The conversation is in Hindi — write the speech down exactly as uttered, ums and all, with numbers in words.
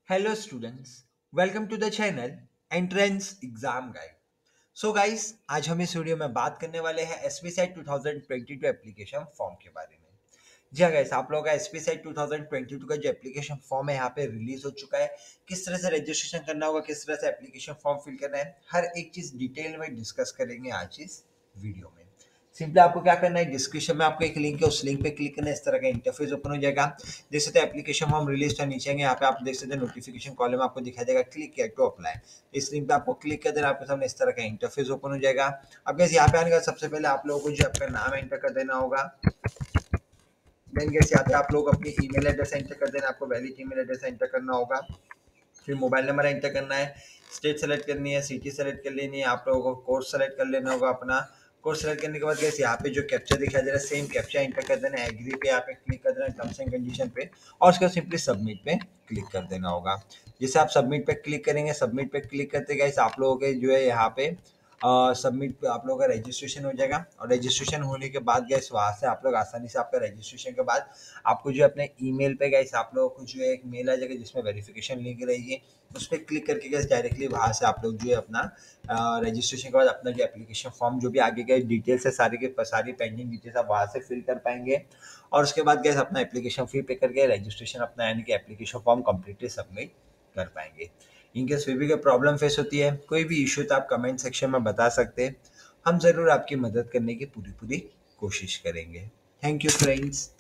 Hello students, welcome to the channel Entrance Exam Guide. So guys, आज हम इस वीडियो में बात करने वाले हैं एसपीसेट twenty twenty two application form के बारे में। जी हाँ गाइस, आप लोगों का एसपीसेट ट्वेंटी ट्वेंटी टू का जो एप्लीकेशन फॉर्म है यहाँ पे रिलीज हो चुका है। किस तरह से रजिस्ट्रेशन करना होगा, किस तरह से एप्लीकेशन फॉर्म फिल करना है, हर एक चीज डिटेल में डिस्कस करेंगे आज इस वीडियो में। सिंपली आपको क्या करना है, डिस्क्रिप्शन में आपको एक लिंक है, उस लिंक पे क्लिक करना है, इस तरह का इंटरफेस ओपन हो जाएगा। देख सकते हैं एप्लीकेशन फॉर्म रिलीज का नीचे आएंगे, यहाँ पे आप देख सकते हैं नोटिफिकेशन कॉलम आपको दिखाई देगा, क्लिक किया टू अप्लाई। इस लिंक पे आपको क्लिक कर देना, आपके सामने इस तरह का इंटरफेस ओपन हो जाएगा। अब गैस यहाँ पे आने का सबसे पहले आप लोगों को जो आपका नाम एंटर कर देना होगा। देन गैस यहाँ पे आप लोग अपनी ईमेल एड्रेस एंटर कर देना, आपको वैलिड ईमेल एड्रेस एंटर करना होगा। फिर मोबाइल नंबर एंटर करना है, स्टेट सेलेक्ट करनी है, सिटी सेलेक्ट कर लेनी है, आप लोगों को कोर्स सेलेक्ट कर लेना होगा अपना। कोर्स सेलेक्ट करने के बाद गैस यहाँ पे जो कैप्चा दिखाई दे रहा है, सेम कैप्चा एंटर कर देना है, एग्री पे यहाँ पे क्लिक कर देना है, टर्म्स एंड कंडीशन पे, और उसके बाद सिंपली सबमिट पे क्लिक कर देना होगा। जैसे आप सबमिट पे क्लिक करेंगे, सबमिट पे क्लिक करते गैस आप लोगों के जो है यहाँ पे सबमिट पे आप लोगों का रजिस्ट्रेशन हो जाएगा। और रजिस्ट्रेशन होने के बाद गैस वहाँ से आप लोग आसानी से आपका रजिस्ट्रेशन के बाद आपको जो अपने ईमेल पे गैस आप लोगों को जो है एक मेल आ जाएगा जिसमें वेरिफिकेशन लिंक रहेगी, उस पर क्लिक करके गैस डायरेक्टली वहाँ से आप लोग जो है अपना रजिस्ट्रेशन के बाद अपना जो एप्लीकेशन फॉर्म जो भी आगे के डिटेल्स है सारी के सारी पेंडिंग डिटेल्स आप वहाँ से फिल कर पाएंगे। और उसके बाद गैस अपना एप्लीकेशन फी पे करके रजिस्ट्रेशन अपना यानी कि एप्लीकेशन फॉर्म कम्प्लीटली सबमिट कर पाएंगे। इनकेस फिर भी कोई प्रॉब्लम फेस होती है, कोई भी इशू, तो आप कमेंट सेक्शन में बता सकते हैं। हम ज़रूर आपकी मदद करने की पूरी पूरी कोशिश करेंगे। Thank you friends.